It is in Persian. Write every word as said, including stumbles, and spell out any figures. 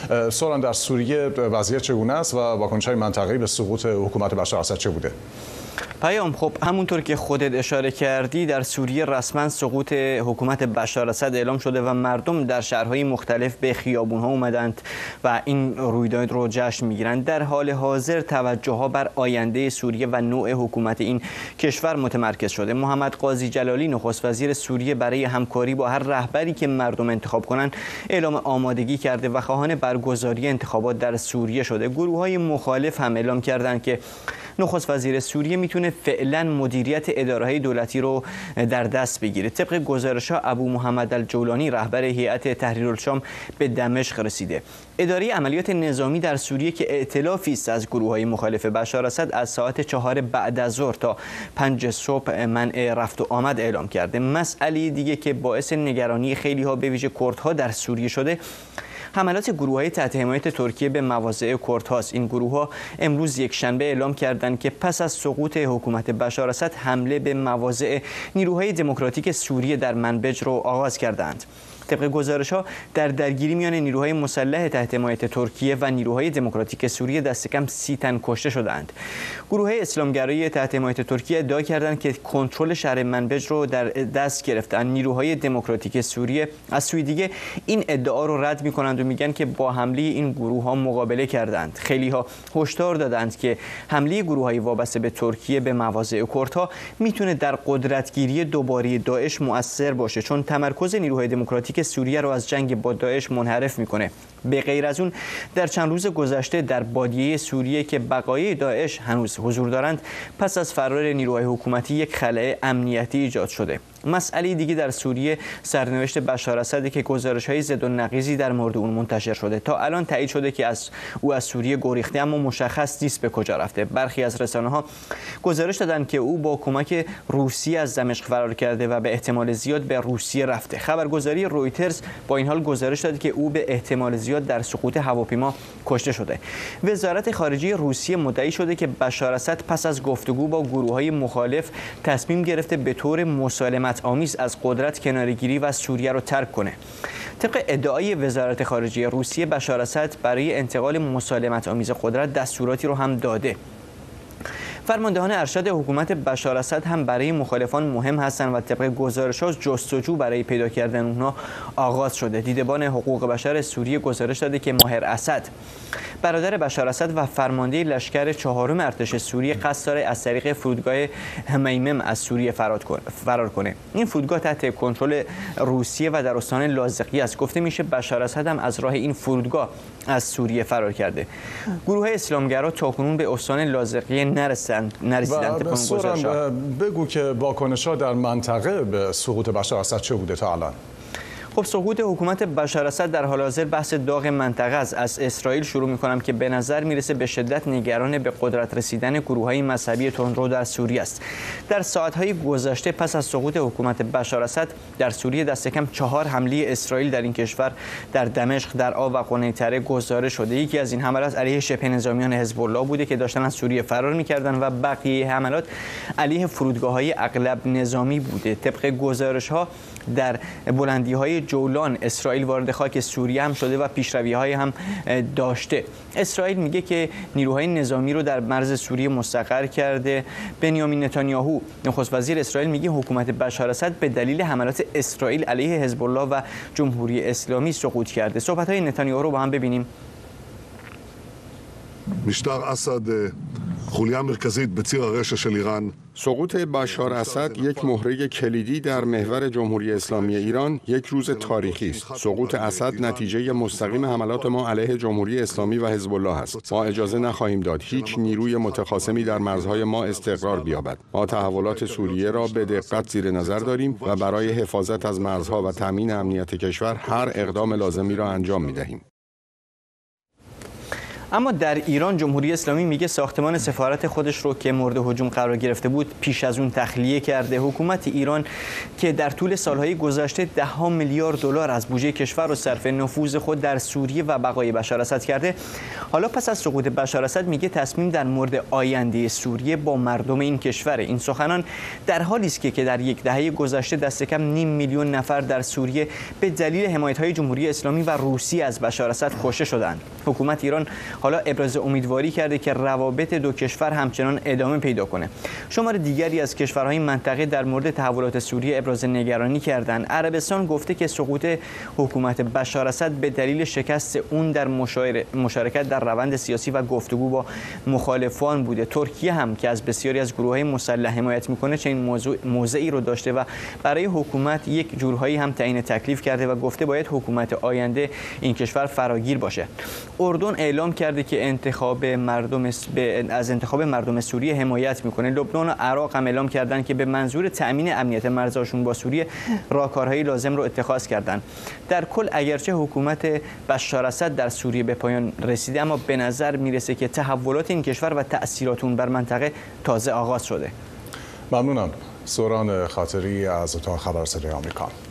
سوالان در سوریه وضعیت چگونه است و واکنش‌های منطقه‌ای به سقوط حکومت بشار اسد چه بوده؟ پیام، خب همونطور که خودت اشاره کردی در سوریه رسما سقوط حکومت بشار اسد اعلام شده و مردم در شهرهای مختلف به خیابون‌ها اومدند و این رویداد رو جشن میگیرند. در حال حاضر توجه‌ها بر آینده سوریه و نوع حکومت این کشور متمرکز شده. محمد قاضی جلالی نخست وزیر سوریه برای همکاری با هر رهبری که مردم انتخاب کنند اعلام آمادگی کرده و خواهان برگزاری انتخابات در سوریه شده. گروه‌های مخالف هم اعلام کردند که نخست وزیر سوریه میتونه فعلا مدیریت اداره‌های دولتی رو در دست بگیره. طبق گزارش‌ها ابو محمد الجولانی رهبر هیئت تحریرالشام به دمشق رسیده. اداره عملیات نظامی در سوریه که ائتلافی است از گروه‌های مخالف بشار اسد از ساعت چهار بعد از ظهر تا پنج صبح منع رفت و آمد اعلام کرده. مسئله دیگه که باعث نگرانی خیلی‌ها به ویژه کردها در سوریه شده حملات گروه‌های تحت حمایت ترکیه به مواضع کردهاست. این گروه‌ها امروز یک شنبه اعلام کردند که پس از سقوط حکومت بشار اسد حمله به مواضع نیروهای دموکراتیک سوریه در منبج رو آغاز کردند. طبق گزارش‌ها در درگیری میان نیروهای مسلح تحت حمایت ترکیه و نیروهای دموکراتیک سوریه دست کم سی تن کشته شدند. گروه‌های اسلامگرایی تحت حمایت ترکیه ادعا کردند که کنترل شهر منبج رو در دست گرفتند. نیروهای دموکراتیک سوریه از سوی دیگه این ادعا رو رد می‌کنند و میگن که با حمله این گروه‌ها مقابله کردند. خیلی‌ها هشدار دادند که حمله گروه‌های وابسته به ترکیه به مواضع کردها میتونه در قدرتگیری دوباره داعش مؤثر باشه، چون تمرکز نیروهای دموکراتیک که سوریه رو از جنگ با داعش منحرف میکنه. به غیر از اون در چند روز گذشته در بادیه سوریه که بقایای داعش هنوز حضور دارند پس از فرار نیروهای حکومتی یک خلأ امنیتی ایجاد شده. مسئله دیگه در سوریه سرنوشت بشار اسد که گزارش‌های ضد و نقیضی در مورد اون منتشر شده. تا الان تایید شده که از او از سوریه گریخته اما مشخص نیست به کجا رفته. برخی از رسانه‌ها گزارش دادن که او با کمک روسیه از دمشق فرار کرده و به احتمال زیاد به روسیه رفته. خبرگزاری رویترز با این حال گزارش داد که او به احتمال زیاد در سقوط هواپیما کشته شده. وزارت خارجه روسیه مدعی شده که بشار اسد پس از گفتگو با گروه‌های مخالف تصمیم گرفته به طور مسالمت آمیز از قدرت کناره‌گیری و سوریه رو ترک کنه. طبق ادعای وزارت خارجه روسیه بشار اسد برای انتقال مسالمت آمیز قدرت دستوراتی رو هم داده. فرماندهان ارشد حکومت بشار اسد هم برای مخالفان مهم هستند و طبق گزارش‌ها جستجو برای پیدا کردن اونها آغاز شده. دیدبان حقوق بشر سوریه گزارش داده که ماهر اسد برادر بشار اسد و فرمانده لشکر چهارم ارتش سوریه قصد داره از طریق فرودگاه همیمم از سوریه فرار کنه. این فرودگاه تحت کنترل روسیه و در استان لاذقیه است. گفته میشه بشار اسد هم از راه این فرودگاه از سوریه فرار کرده. گروه اسلامگرا تاکنون به استان لاذقیه نرسیدند نرسیدند طبق گزارش‌ها. بگو که واکنش‌ها در منطقه به سقوط بشار اسد چه بوده تا الان؟ خب سقوط حکومت بشار اسد در حال حاضر بحث داغ منطقه است. از اسرائیل شروع می‌کنم که به نظر میرسه به شدت نگران به قدرت رسیدن گروه‌های مذهبی تندرو در سوریه است. در ساعت‌های گذشته پس از سقوط حکومت بشار اسد در سوریه دست کم چهار حمله اسرائیل در این کشور در دمشق، در آب و قنیطره گزارش شده. یکی از این حملات علیه شبه نظامیان حزب الله بوده که داشتن از سوریه فرار می‌کردند و بقیه حملات علیه فرودگاه‌های اغلب نظامی بوده. طبق گزارش‌ها در بلندی‌های جولان اسرائیل وارد خاک سوریه هم شده و پیشروی‌های هم داشته. اسرائیل میگه که نیروهای نظامی رو در مرز سوریه مستقر کرده. بنیامین نتانیاهو نخست وزیر اسرائیل میگه حکومت بشار اسد به دلیل حملات اسرائیل علیه حزب الله و جمهوری اسلامی سقوط کرده. صحبت‌های نتانیاهو رو با هم ببینیم. משטר אסד חוליה מרכזית בציר הרשע של איראן. سقوط بشار اسد یک مهره کلیدی در محور جمهوری اسلامی ایران یک روز تاریخی است. سقوط اسد نتیجه مستقیم حملات ما علیه جمهوری اسلامی و حزب الله است. ما اجازه نخواهیم داد هیچ نیروی متخاصمی در مرزهای ما استقرار بیابد. ما تحولات سوریه را به دقت زیر نظر داریم و برای حفاظت از مرزها و تامین امنیت کشور هر اقدام لازمی را انجام می‌دهیم. اما در ایران جمهوری اسلامی میگه ساختمان سفارت خودش رو که مورد هجوم قرار گرفته بود پیش از اون تخلیه کرده. حکومت ایران که در طول سالهای گذشته ده ها میلیارد دلار از بودجه کشور رو صرف نفوذ خود در سوریه و بقای بشار اسد کرده، حالا پس از سقوط بشار اسد میگه تصمیم در مورد آینده سوریه با مردم این کشور. این سخنان در حالی است که در یک دهه گذشته دست کم نیم میلیون نفر در سوریه به دلیل حمایت‌های جمهوری اسلامی و روسیه از بشار اسد کشته شدند. حکومت ایران حالا ابراز امیدواری کرده که روابط دو کشور همچنان ادامه پیدا کنه. شمار دیگری از کشورهای منطقه در مورد تحولات سوریه ابراز نگرانی کردند. عربستان گفته که سقوط حکومت بشار اسد به دلیل شکست اون در مشارکت در روند سیاسی و گفتگو با مخالفان بوده. ترکیه هم که از بسیاری از گروه‌های مسلح حمایت میکنه چنین موضوع موضعی رو داشته و برای حکومت یک جورهایی هم تعیین تکلیف کرده و گفته باید حکومت آینده این کشور فراگیر باشه. اردن اعلام کرده که انتخاب مردم از انتخاب مردم سوریه حمایت میکنه. لبنان و عراق هم اعلام کردن که به منظور تأمین امنیت مرزهاشون با سوریه راهکارهای لازم رو اتخاذ کردن. در کل اگرچه حکومت بشار اسد در سوریه به پایان رسیده، اما به نظر میرسه که تحولات این کشور و تأثیرات اون بر منطقه تازه آغاز شده. ممنونم. سوران خاطری از اتاق خبررسانی آمریکا.